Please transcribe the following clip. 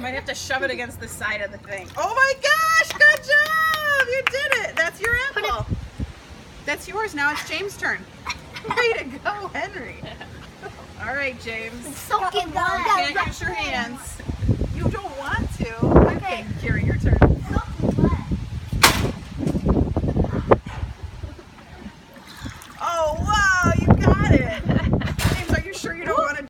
might have to shove it against the side of the thing. Oh my gosh, good job! You did it! That's your apple. That's yours. Now it's James' turn. Way to go, Henry. All right, James. Soaking wet.